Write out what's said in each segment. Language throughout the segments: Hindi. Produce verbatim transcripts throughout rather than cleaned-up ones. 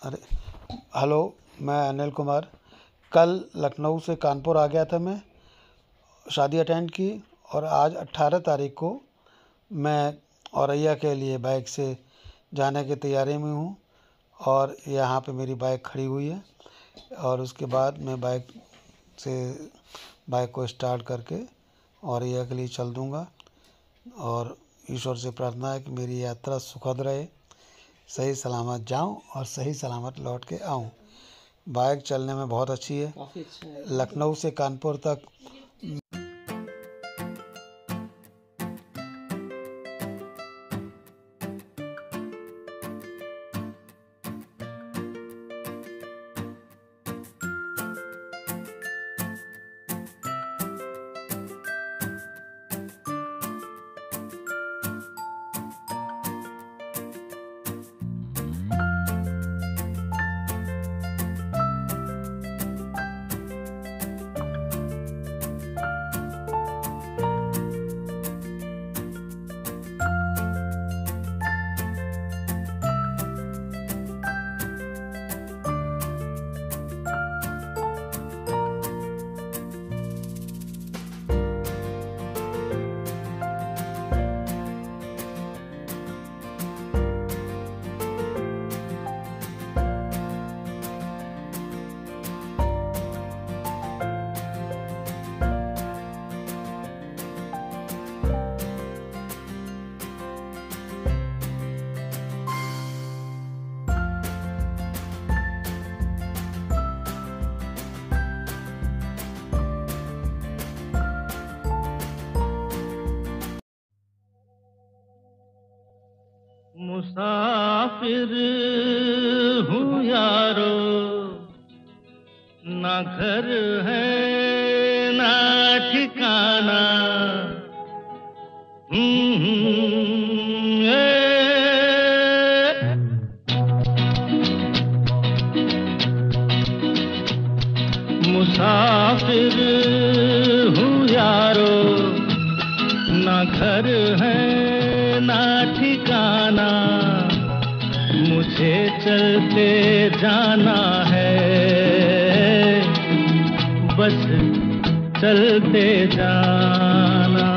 अरे हेलो, मैं अनिल कुमार। कल लखनऊ से कानपुर आ गया था, मैं शादी अटेंड की और आज अट्ठारह तारीख को मैं औरैया के लिए बाइक से जाने की तैयारी में हूँ और यहाँ पे मेरी बाइक खड़ी हुई है और उसके बाद मैं बाइक से बाइक को स्टार्ट करके औरैया के लिए चल दूँगा और ईश्वर से प्रार्थना है कि मेरी यात्रा सुखद रहे, सही सलामत जाऊं और सही सलामत लौट के आऊं। बाइक चलने में बहुत अच्छी है। काफी अच्छा है। लखनऊ से कानपुर तक मुसाफिर हूँ यारो, ना घर है ना ठिकाना। मुसाफिर हूँ यारो, ना घर है ना ठिकाना। मुझे चलते जाना है, बस चलते जाना।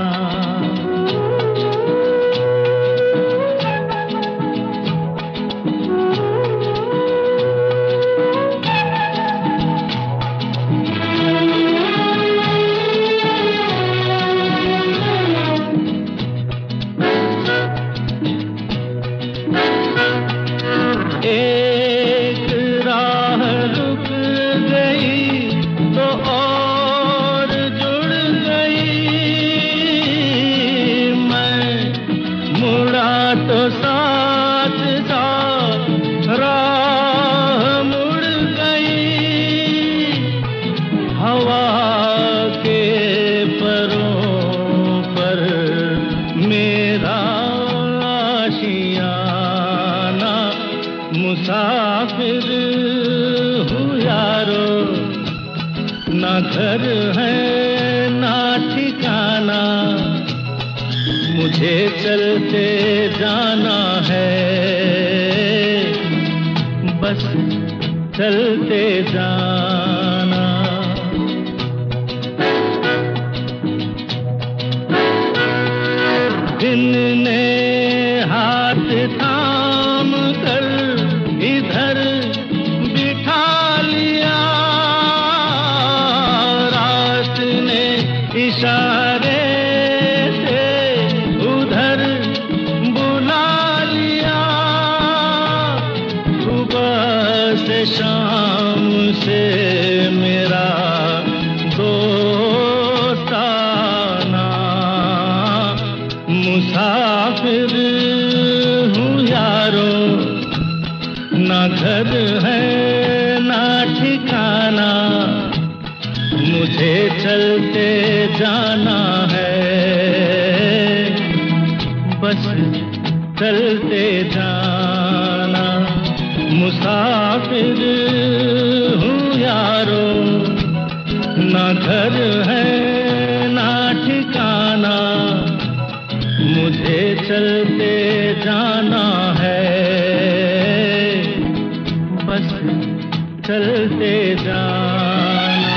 एक राह रुक गई तो और जुड़ गई। मैं मुड़ा तो साथ साथ राह मुड़ गई। हवा के परों पर मेरा आशियाना। मुसाफिर हूँ यारो, ना घर है ना ठिकाना। मुझे चलते जाना है, बस चलते जाना। दिन ने हाथ थाम कर इधर बिठा लिया, रात ने इशारे से उधर बुला लिया। सुबह से शाम से मेरा दोस्ताना। मुसाफिर हूँ यारो, ना घर है ना ठिकाना। मुझे चलते जाना है, बस चलते जाना। मुसाफिर हूँ यारो, ना घर है ना ठिकाना। मुझे चलते जाना है, बस चलते जाना।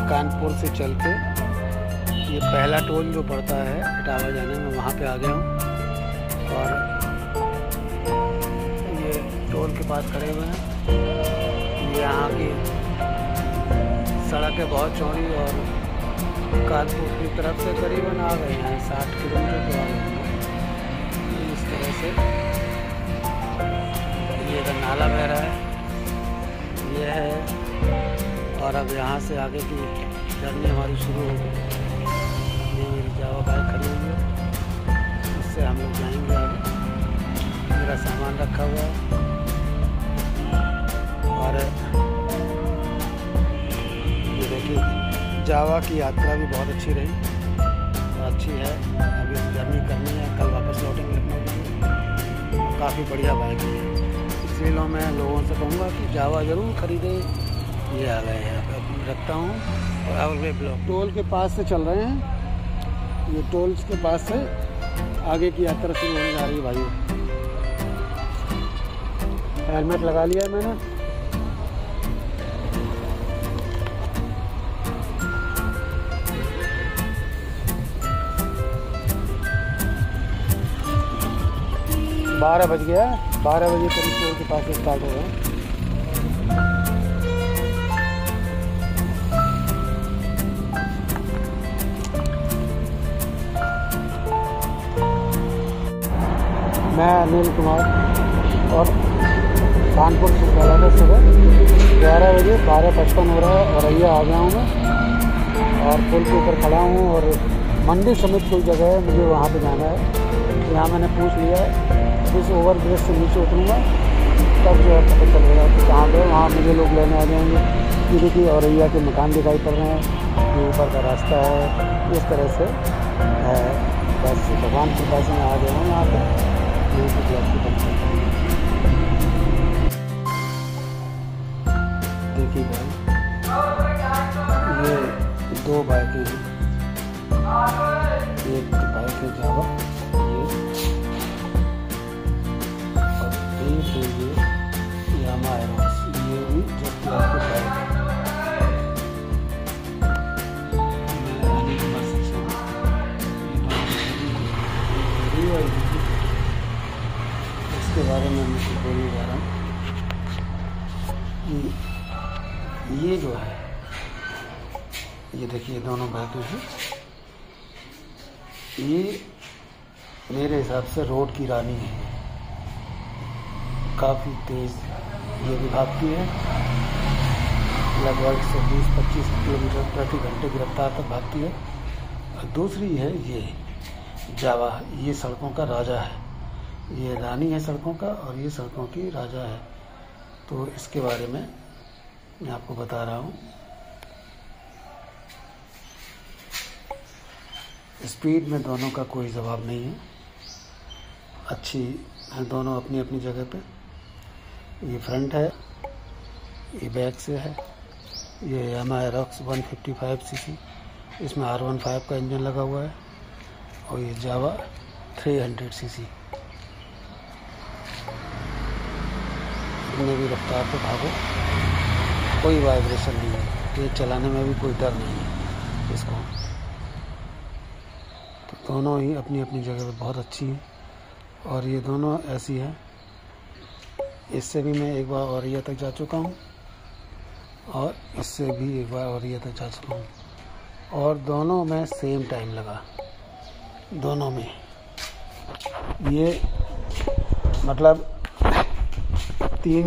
कानपुर से चल के ये पहला टोल जो पड़ता है इटावा जाने में, वहाँ पे आ गया हूँ। और ये टोल के पास खड़े हुए हैं। यहाँ की सड़क है बहुत चौड़ी और कानपुर की तरफ से करीबन आ गए हैं साठ किलोमीटर तो आ गए हैं। इस तरह से ये इधर नाला बह रहा है, ये है। और अब यहाँ से आगे की जर्नी हमारी शुरू हो गई। ये मेरी जावा बाइक खड़ी हुई है, इससे हम लोग जाएंगे आगे। मेरा सामान रखा हुआ है और ये देखिए जावा की यात्रा भी बहुत अच्छी रही और अच्छी है। अभी जर्नी करनी है, कल वापस लौटेंगे लखनऊ। काफ़ी बढ़िया बाइक है, इसलिए लो मैं लोगों से कहूँगा कि जावा ज़रूर खरीदें। ये आ गए यहाँ पे रखता हूँ। और अगले ब्लॉक टोल के पास से चल रहे हैं। ये टोल के पास से आगे की यात्रा शुरू होने जा रही है भाइयों। हेलमेट लगा लिया है मैंने। बारह बज गया, बारह बजे करीब टोल के पास से स्टार्ट हो गया। मैं अनिल कुमार और कानपुर से चला था सुबह ग्यारह बजे, बारह पचपन हो रहा है और अय्या आ गया हूँ मैं। और पुल के ऊपर खड़ा हूँ और मंडी समित कोई जगह है, मुझे वहाँ पे जाना है। यहाँ मैंने पूछ लिया है, इस ओवर ब्रिज से नीचे उतरूँगा तब जो है पता चलेगा कि कहाँ पे। वहाँ मुझे लोग लेने आ जाएंगे। ये देखिए और अय्या के मकान दिखाई पड़ रहे हैं, ये ऊपर का रास्ता है। इस तरह से बस भगवान की कृपा से मैं आ गया हूँ यहाँ पर। देखिए ये दो बाइकें हैं, एक बाइक है जावा ये, और एक है ये यामा एरोक्स, ये भी जस्ट आपको बाइक है। इसके बारे में मैं कुछ बोलने जा रहा हूँ। ये जो है, ये देखिए दोनों बाइकें हैं। ये मेरे हिसाब से रोड की रानी है। काफ़ी तेज़ ये भी भागती है, लगभग एक सौ बीस पच्चीस किलोमीटर प्रति घंटे की रफ्तार तक भागती है। और दूसरी है ये जावा, ये सड़कों का राजा है। ये रानी है सड़कों का और ये सड़कों की राजा है। तो इसके बारे में मैं आपको बता रहा हूँ। स्पीड में दोनों का कोई जवाब नहीं है, अच्छी है दोनों अपनी अपनी जगह पे। ये फ्रंट है, ये बैक से है। ये यामा एरोक्स एक सौ पचपन सीसी, इसमें आर वन फाइव का इंजन लगा हुआ है। और ये जावा तीन सौ सीसी। इतने भी रफ्तार पे भागो, कोई वाइब्रेशन नहीं है। ये चलाने में भी कोई डर नहीं है इसको। तो दोनों ही अपनी अपनी जगह पे बहुत अच्छी हैं और ये दोनों ऐसी हैं। इससे भी मैं एक बार औरैया तक जा चुका हूँ और इससे भी एक बार औरैया तक जा चुका हूँ और दोनों में सेम टाइम लगा। दोनों में ये मतलब तीन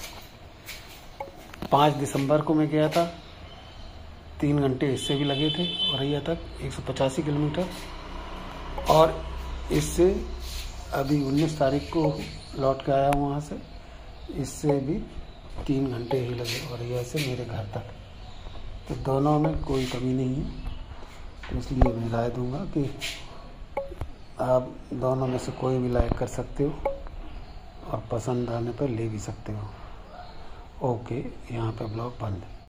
पाँच दिसंबर को मैं गया था, तीन घंटे इससे भी लगे थे औरैया तक, एक सौ पचासी किलोमीटर। और इससे अभी उन्नीस तारीख को लौट के आया हूँ वहाँ से, इससे भी तीन घंटे ही लगे औरैया से मेरे घर तक। तो दोनों में कोई कमी नहीं है। तो इसलिए मैं राय दूँगा कि आप दोनों में से कोई भी लाइक कर सकते हो और पसंद आने पर ले भी सकते हो। ओके, यहाँ पे ब्लॉग बंद है।